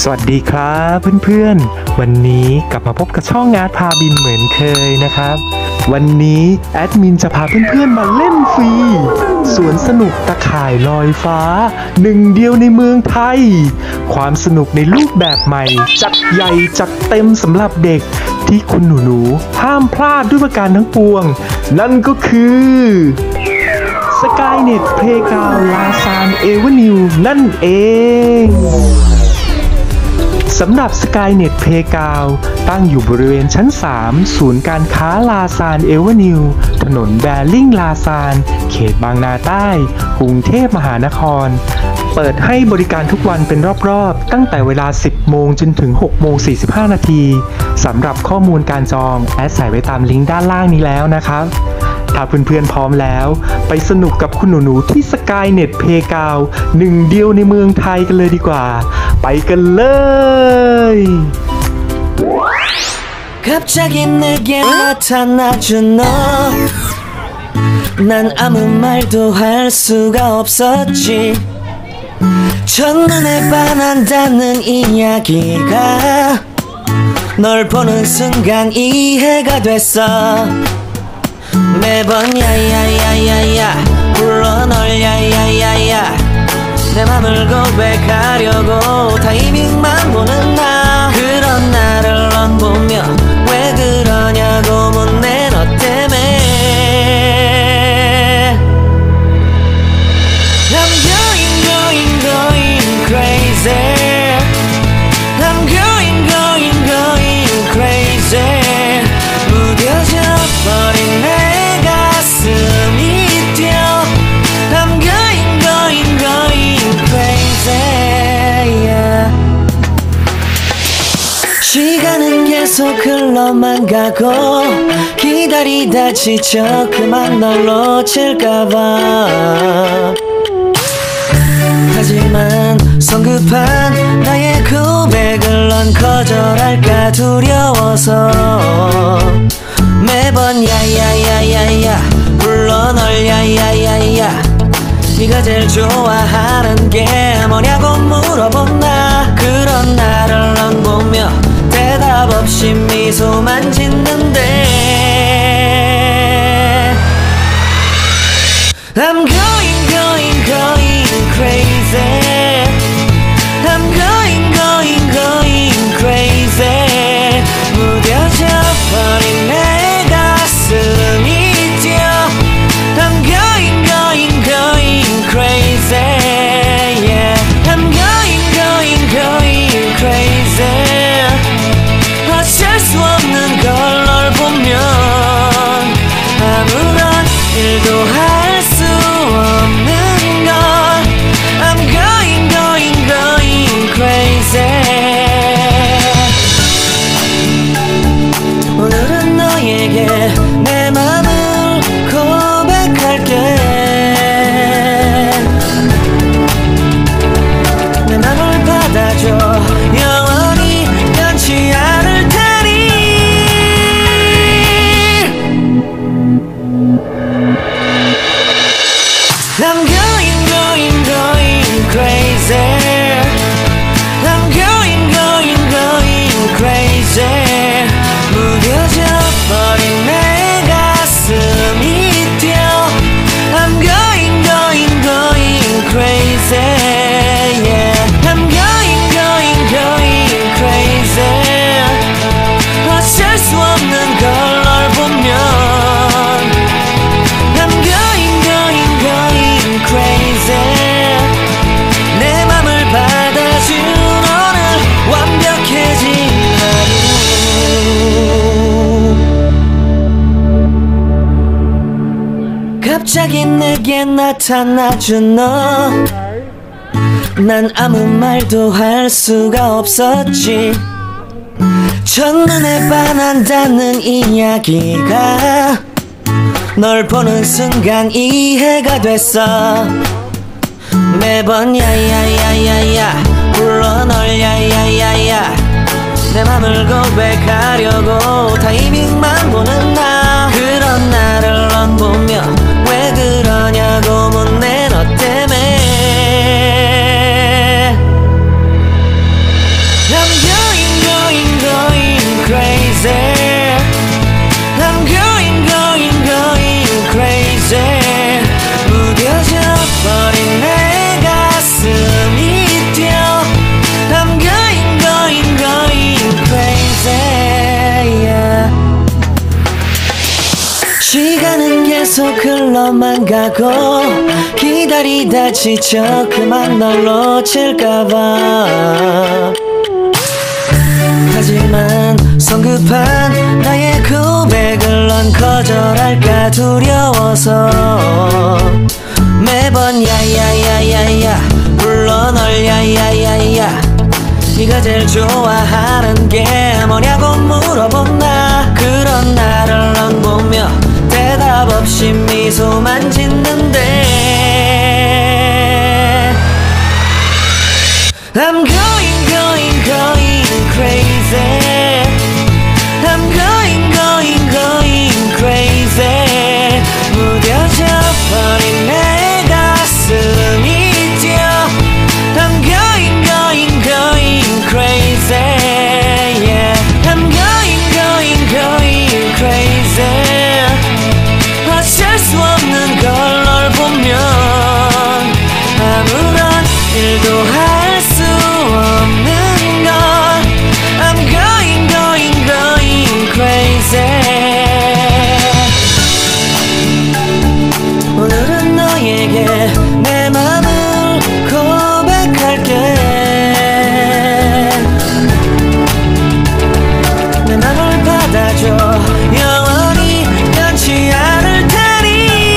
สวัสดีครับเพื่อนๆวันนี้กลับมาพบกับช่องอาร์ตพาบินเหมือนเคยนะครับวันนี้แอดมินจะพาเพื่อนๆมาเล่นฟรีสวนสนุกตะข่ายลอยฟ้าหนึ่งเดียวในเมืองไทยความสนุกในรูปแบบใหม่จัดใหญ่จัดเต็มสำหรับเด็กที่คุณหนูๆห้ามพลาดด้วยประการทั้งปวงนั่นก็คือสกายเน็ตเพลย์กราวด์ลาซานเอเวนิวนั่นเองสำหรับ Skynet Playground ตั้งอยู่บริเวณชั้น 3 ศูนย์การค้าลาซานเอเวนิวถนนแบริ่งลาซานเขตบางนาใต้กรุงเทพมหานครเปิดให้บริการทุกวันเป็นรอบๆตั้งแต่เวลา 10 โมงจนถึง 6 โมง 45 นาทีสำหรับข้อมูลการจองแอดใส่ไว้ตามลิงก์ด้านล่างนี้แล้วนะครับถ้าเพื่อนๆพร้อมแล้วไปสนุกกับคุณหนูๆที่ Skynet Playground หนึ่งเดียวในเมืองไทยกันเลยดีกว่าไปกันเลย 내 맘을 고백하려고 타이밍만 보는 나 그런 나를 넌 보며 왜 그러냐고 묻네 너 때문에 I'm going crazy I'm going crazy 무뎌져 버린 내 가슴이 뛰어 I'm going crazy yeah. 시간은 계속 흘러만 가고 기다리다 지쳐 그만 널 놓칠까봐 하지만 성급한 나의 고백을 넌 거절할까 두려워서 매번 야야야야야 불러 널 야야야야 네가 제일 좋아하는 게 뭐냐고 물어본 나 그런 나를 넌 보며 대답 없이 미소만 짓는데 I'm going crazy I'm going crazy 무뎌져 버린 내 가슴이 뛰어 I'm going crazy yeah I'm going crazy 어쩔 수 없는 걸 널 보면 아무런 일도 할 수 없는 걸 I'm going crazy 오늘은 너에게 내 맘을 고백할게 영원히 변치 않을 테니 I'm going crazy I'm going crazy 무뎌져 버린 내 가슴이 뛰어 I'm going crazy yeah I'm going crazy 어쩔 수 없는 걸 널 보면 I'm going crazy 내 맘을 받아준 오늘 완벽해진 하루 갑자기 내게 나타나준 너 난 아무 말도 할 수가 없었지 첫눈에 반한다는 이야기가 널 보는 순간 이해가 됐어 매번 야야야야야 불러 널 야야야야 내 맘을 고백하려고 타이밍만 보는 나 그런 나를 넌 보며 왜 그러냐고 묻네 너 때문에 시간은 계속 흘러만 가고 기다리다 지쳐 그만 널 놓칠까봐. 하지만 성급한 나의 고백을 넌 거절할까 두려워서 매번 야야야야야 불러 널 야야야야. 네가 제일 좋아하는 게 뭐냐고 물어본 나. 그런 나를 넌 보며 대답 없이 미소만 짓는데 I'm going going going crazy. I'm going going going crazy. 무뎌져 버린 내 가슴이 뛰어 I'm going going going crazy. Yeah. I'm going going going crazy. 어쩔 수 없는 걸 널 보면 아무런 일도 할 수 없는 걸 I'm going going going crazy. 오늘은 너에게 내 맘을 고백할게. 내 맘을 받아줘. 영원히 변치 않을 테니.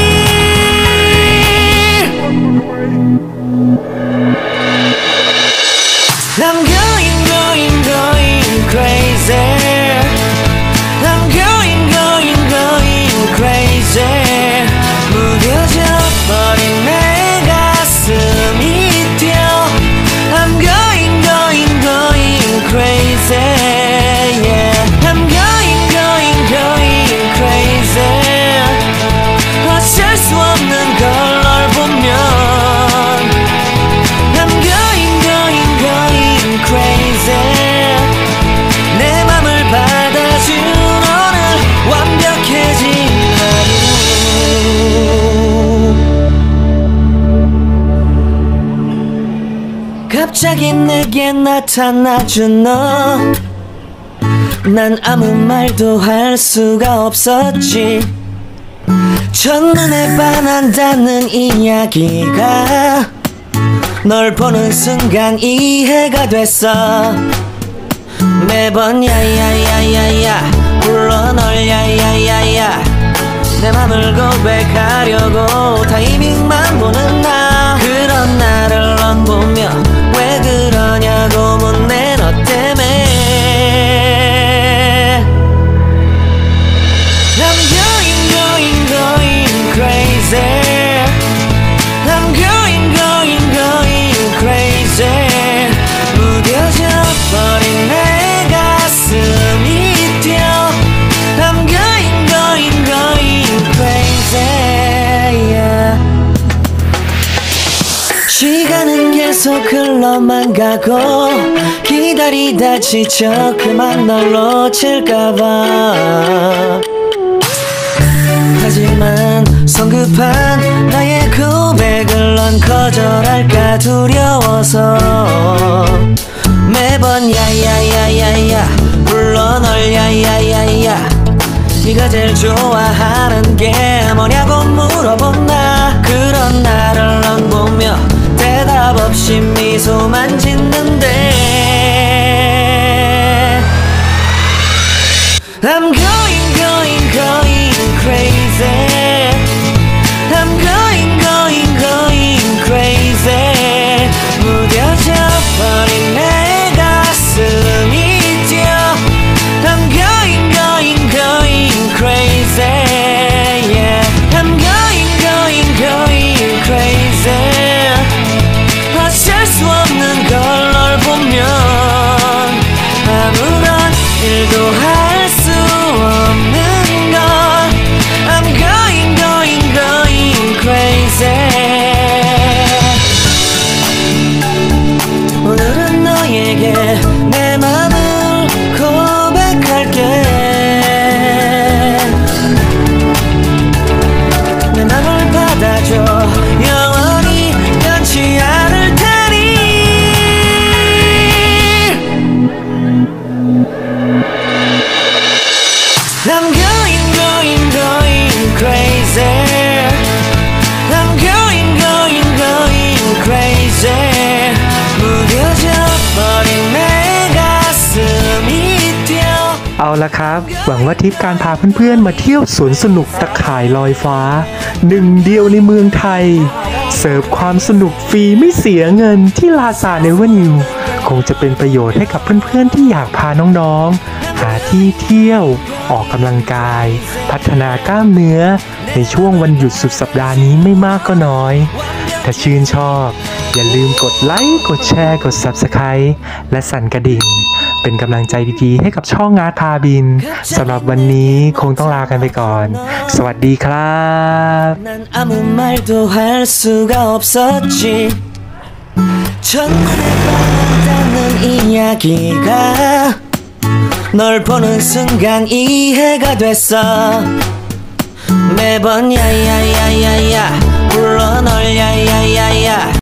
I'm going going going crazy. I'm going going going crazy. 무뎌져 버린 내 가슴이 뛰어 I'm going going going crazy. Yeah. I'm going going going crazy. 어쩔 수 없는 걸 널 보면 I'm going going going crazy. 내 맘을 받아준 오늘 완벽해진 하루. 갑자기 내게 나타나준 너. 난 아무 말도 할 수가 없었지. 첫눈에 반한다는 이야기가 널 보는 순간 이해가 됐어. 매번 야야야야야 불러 널 야야야야. 내 맘을 고백하려고 타이밍만 보는 나. 그런 나를 넌 보며 왜 그러냐고 묻네 너 때문에. I'm going going going crazy. I'm going going going crazy. 무뎌져 버린 내 가슴이 뛰어 I'm going going going crazy. Yeah. 시간은 계속 흘러만 가고 기다리다 지쳐 그만 널 놓칠까봐. 하지만 성급한 나의 고백을 넌 거절할까 두려워서 매번 야야야야야 불러 널 야야야야. 네가 제일 좋아하는 게 뭐냐고 물어본 나. 그런 나를 넌 보며 대답 없이 미소만 짓는데 I'm going going going crazy. I'm going going going crazy. 무뎌져 버린 내 가슴이 뛰어 I'm going going going crazy. Yeah. I'm going going going crazy. 어쩔 수 없는 걸 널 보면 아무런 일도 할 수 없는 걸 I'm going going going crazy. 오늘은 너에게 내 맘을 고백할게. 내 맘을 받아줘. 영원히 변치 않을 테니. I'm going going going ละครับหวังว่าทริปการพาเพื่อนๆมาเที่ยวสวนสนุกตะข่ายลอยฟ้าหนึ่งเดียวในเมืองไทยเสิร์ฟความสนุกฟรีไม่เสียเงินที่ลาซานเอเวนิวคงจะเป็นประโยชน์ให้กับเพื่อนๆที่อยากพาน้องๆหาที่เที่ยวออกกำลังกายพัฒนากล้ามเนื้อในช่วงวันหยุดสุดสัปดาห์นี้ไม่มากก็น้อยถ้าชื่นชอบอย่าลืมกดไลค์กดแชร์กด Subscribe และสั่นกระดิ่งเป็นกำลังใจดีๆให้กับช่องอาร์ตพาบินสำหรับวันนี้คงต้องลากันไปก่อนสวัสดีครับ 난 아무 말도 할 수가 없었지 첫눈에 반했다는 이야기가 널 보는 순간 이해가 됐어 매번 야야야야야 불러 널 야야야야